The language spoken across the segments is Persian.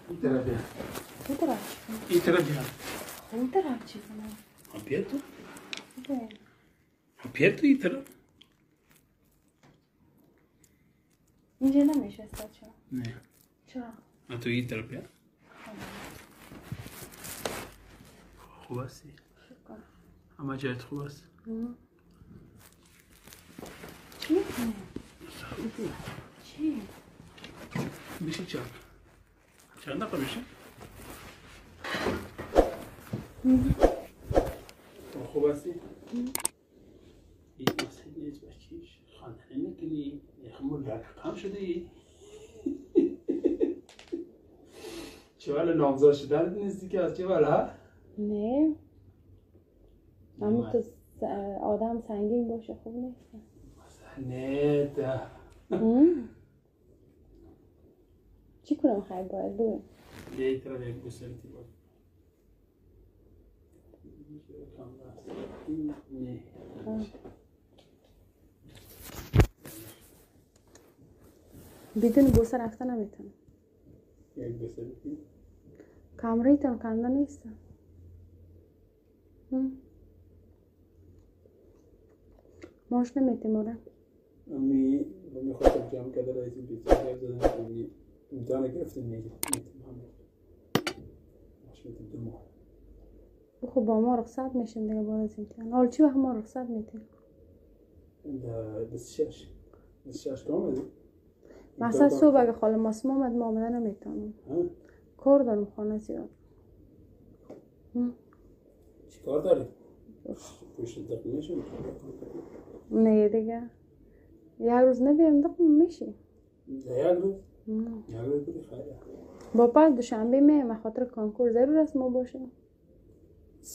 این طرف بیا. این طرف این طرف بیا. این طرف چی کنم؟ بیا تو. بیا تو این طرف. اینجا نمیشه استاد چرا؟ نه. چرا؟ تو این طرف بیا. خوب هستی؟ شکر. همه جایت خوب است؟ چی میکنی؟ چی؟ میشه چند دقیقه میشه؟ خوب هستی؟ این مسئله نیست بچیش خواندنی نکنی یخمون رقم شده چه ولی نامزاد شدن نیستی که از چه ولی نه اما تو آدم سنگین باشه خوب نیست نه ده چی کنم خیلی باید بگم یه طرف یک بسرتی باید نه بدون بوسه رفتن نمیتونم یک بسرتی کامرای تان کنده نیستم ماش نمیتونم امی خواستم جمع کرده رایزی بیتر زدن کنی امتحانه گرفتیم میتونم ماش میتونم 2 ماه خب با ما رخصت میشیم دیگه بعد از امتحان حال چی وقت ما رخصت میتونیم 26 که آمدی؟ مثلا صبح اگه خاله ماسم آمد ما آمده نمیتونم کار دارم خانه زیاد چی کار داری؟ پشت دقیقه میشه؟ نه دیگه یک روز نبیم دقیقه میشه یک روز؟ یک روز بودی خیلی با پس دوشنبه میم خاطر کنکور ضرور است ما باشیم 100%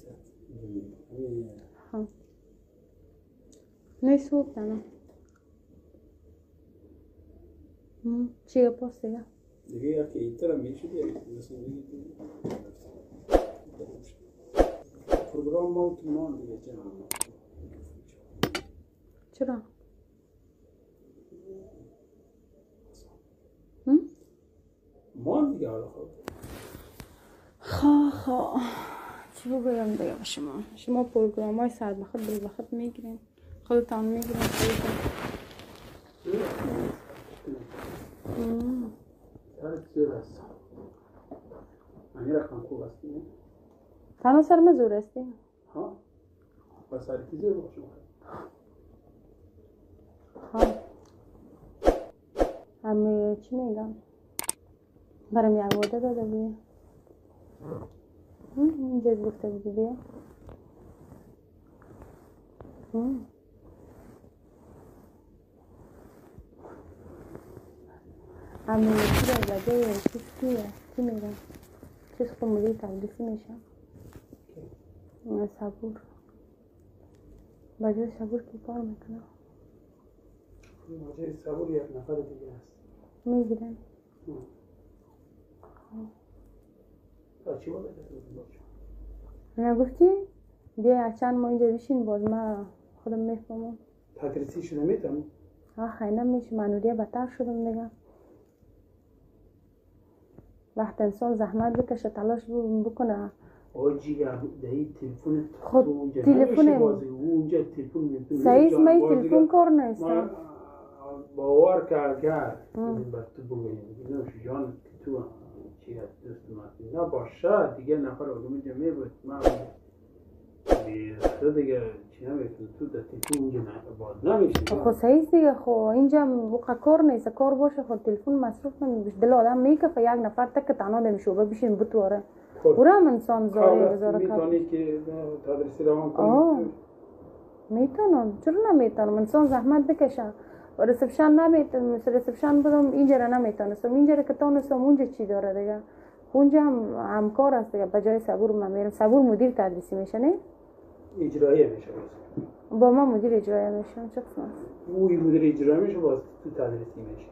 نه صبح تنم چیه پاس دیگه دیگه یکی ایتر هم میشه دیگه پروگرام ما تو مان دیگه چرا؟ مان دیگه حالا خواه چی بگویم دیگه شما پروگرام های ساعت بخط بل بخط میگیرین خودتان میگیرین سرت زور است من رقم خوب هستی نه؟ تنها سرم زور هستی؟ ها؟ با سرکی زور باشم همه چی میگم؟ برام یک واده داده بیا اینجا گفته بودی بیا همه چی رو بده چیز کیه؟ چی میگم؟ چیز خمولی تبلیسی میشم صبور بجای صبور کی کار میکنم؟ بجای صبور یک نفر دیگه هست میگیرن چی باید نگفتی؟ بیا چند ما اینجا بشین باز ما خودم میفهمم تدریسی شده میتونم؟ خیلی نمیشه منوریه بدتر شدم دیگه وقت انسان زحمت بکشه تلاش بکنه آجی دهید تلفون خود تلفون اونجا تلفون میتونی سعید من تلفون کار نیستم باور کرد بر تو بگویم اینو جان تو چی هست دوست ما نباشه دیگه نفر آدم جمعه بود من بیرده دیگه چی نمیتونی تو در تلفون اینجا باز نمیشه خب سعید دیگه خب اینجا بقا کار نیست کار باشه خود تلفون مصروف نمیشه دل آدم میکفه یک نفر تک تنها نمیشه بشین بتواره برام انسان زاری بذاره میتونی که تدریسی روان کنی میتونم چرا نمیتونم انسان زحمت بکشه و ریسپشن نمیتونم مثل ریسپشن بدم اینجا را نمیتونستم اینجا را که تانستم اونجا چی داره دیگه اونجا هم همکار است دیگه بجای صبور من میرم صبور مدیر تدریسی میشه نه اجرایی میشه با ما مدیر اجرایی میشه چه قسم است اوی مدیر اجرایی میشه باز تو تدریسی میشه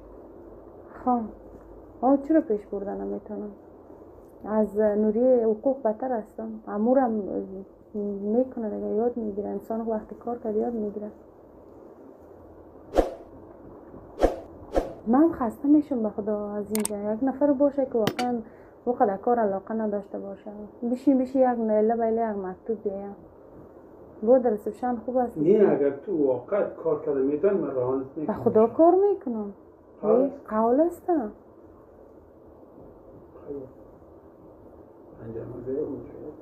چرا پیش بردن نمیتونم از نوری حقوق بدتر هستم امورم میکنه دیگه یاد میگیره انسان وقتی کار کرد یاد میگیره من خسته میشم به خدا از اینجا. یک نفر باشه که واقعا وقت کار علاقه نداشته باشه، بشین یک نیله بیله یک مکتوب بیایم بود رسپشن خوب است. نه اگر تو واقعا کار کرده میتونی من راهانت میکنم. به خدا کار میکنم. قول است. انجام بده.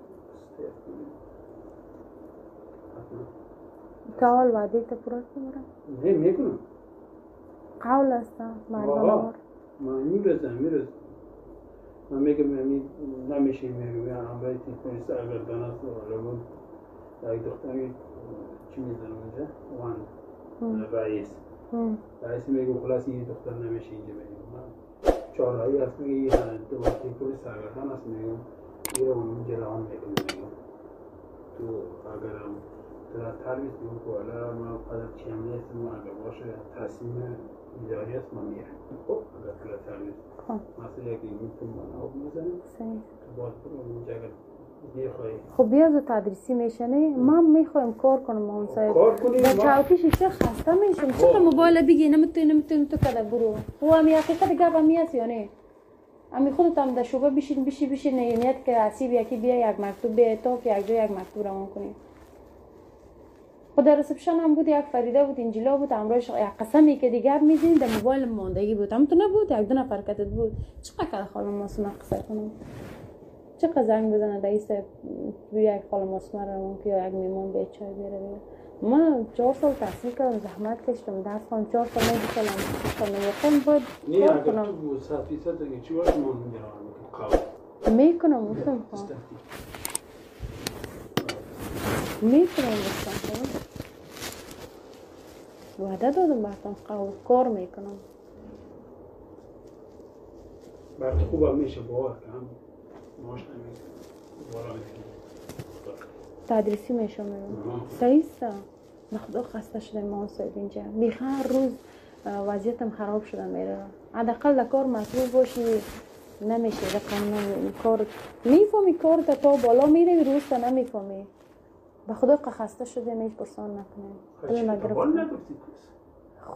کال وعده تا پورا کنم. نه میکنم. قول است مردم. من میرزم. من میگم نمیشه میگم همراه تیپیست اگر دانست رو یک دختری چی میزنم اونجا وان رئیس میگم خلاص این دختر نمیشه اینجا میگم من چهاررایی هست میگه یه دوباره تیپیست سرگردان هست میگم یه رو اونجا روان میگم تو اگرم در ترویز میگم که حالا من قدر چیم نیستم اگر باشه تصمیم اداری است من میرم. خب اگر در ترویز مثلا یکی میتونم من آب میزنم باید برو اونجا اگر میخوایی. خب بیازو تدریسی میشنه من میخوایم کار کنم هم صاحب در چوکیش چه خسته میشم چقدر موبایل بگی نمیتونی تو کده برو و همی حقیقت گپ همی هست یا نه همی خودت هم در شعبه بشین نیت که عصیب یکی بیا یک مکتوب بیا تا که یک جا یک مکتوب روان کنی. خود در رسپشن هم بود یک فریده بود انجیلا بود امروز یک قسمی که دیگر میدین در موبایل ماندگی بود هم تو نبود یک دو نفر کتت بود چقدر خاله ماسونه قصه کنم چقدر زنگ بزنه رئیس یک خاله ماسونه رو که یک میمون به چای بیاره من 4 سال تحصیل کردم زحمت کشیدم درس خوندم 4 سال واقعا باید کار کنم. نه اگر تو 100% دیگه چی باید من میکنم گفتم وعده دادم براتون کار میکنم. برات خوب هم میشه باور کنم ماش نمیشه بالا میکنم تدریسی میشم صحیح است. خدا خسته شدم ما صاحب اینجا بیخ هر روز وضعیتم خراب شده میره. حداقل کار مطلوب باشی نمیشه رقم کار میفهمی کار تا بالا میره روز تا نمیفهمی. به خدا خسته شده نیست پرسان نکنه. خب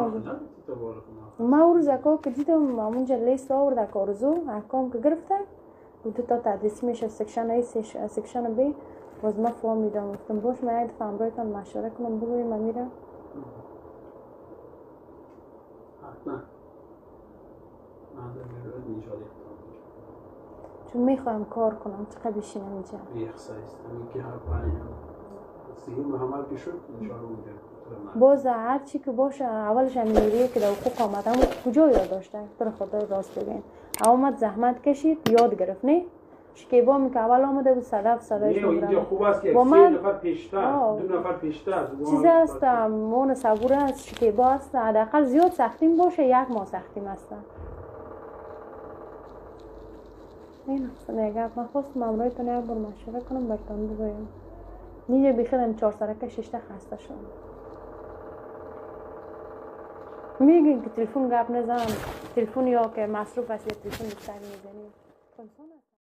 ما اون زکا که دیدم اونجا لیست آورده کارزو احکام که گرفته و دو تا تدریس میشه سکشن ای سکشن بی باز ما فهمیدم گفتم باش من یک دفعه امرویتان مشوره کنم بگویم من میرم چون میخوایم کار کنم چقدر بشینم اینجا باز هر چی که باشه اولش امیریه که در حقوق آمد اما کجا یاد داشته پر خدا راست بگین آمد زحمت کشید یاد گرفت نه شکیبا می که اول آمده بود صدف اینجا خوب است که 3 نفر پیشتر 2 نفر پیشتر چیز است مون صبور است شکیبا است حداقل زیاد سختیم باشه 1 ماه سختیم است این است نگاه من خواستم امرویتون یک بار مشوره کنم براتون بگویم نیجا بیخیدم 4 سرکه 6 خسته شدم میگین که تلفن گپ نزنم تلفن یا که مصروف است یا تلفن بیشتر میزنیم